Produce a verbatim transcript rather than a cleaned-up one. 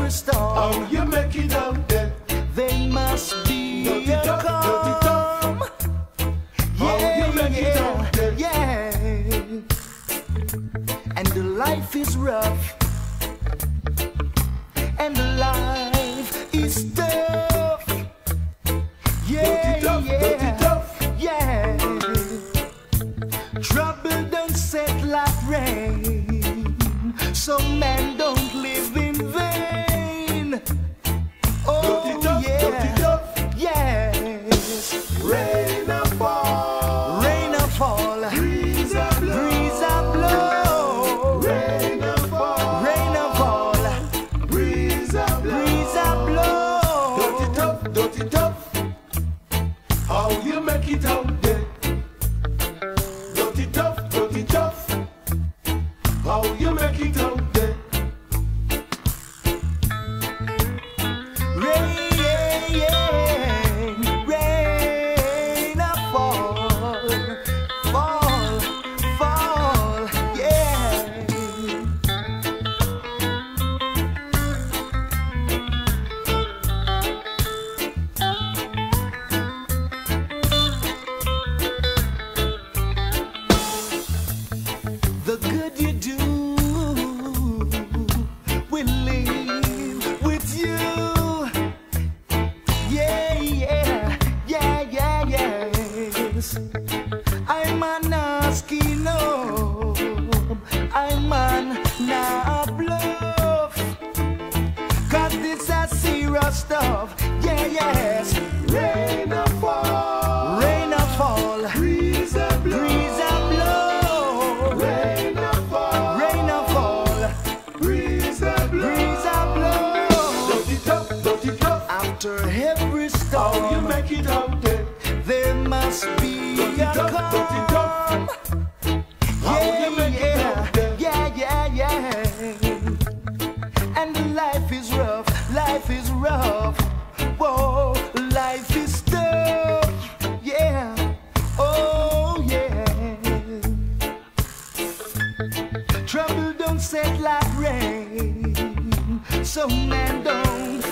every storm. How you make it out there? There must be Dirty a tough, dirty tough. calm. How you make it out there? Yeah, and the life is rough, and the life is tough. Yeah, Dirty tough, yeah, dirty tough. yeah. Trouble don't set like rain, so man don't live in vain. Oh Dirty tough, yeah, dirty tough. yes. Rain a fall, Rain a fall, breeze a blow, breeze a blow. rain a fall, Rain a fall, breeze a blow, breeze a blow. dirty tough, dirty tough. How you make it out there? Dirty tough, dirty tough. How you make it out there? Rain, rain a fall, fall, fall, yeah. The good you do will live with you. Yeah, yeah, yeah, yeah, yes. I'm an asking no, I'm an na bluff. Cause this a serious stuff. Yeah, yes. Rain a fall, Rain a fall, breeze a blow, breeze a blow. rain a fall, Rain a fall, breeze a blow, breeze a blow. dirty tough, dirty tough. After every How you storm, make it out there? there must be Dirty a tough, dirty tough. calm. How Yeah, you make it yeah, out there? yeah, yeah, yeah. And life is rough, life is rough. Whoa, life is tough. Yeah, oh yeah. Trouble don't set like rain, so man don't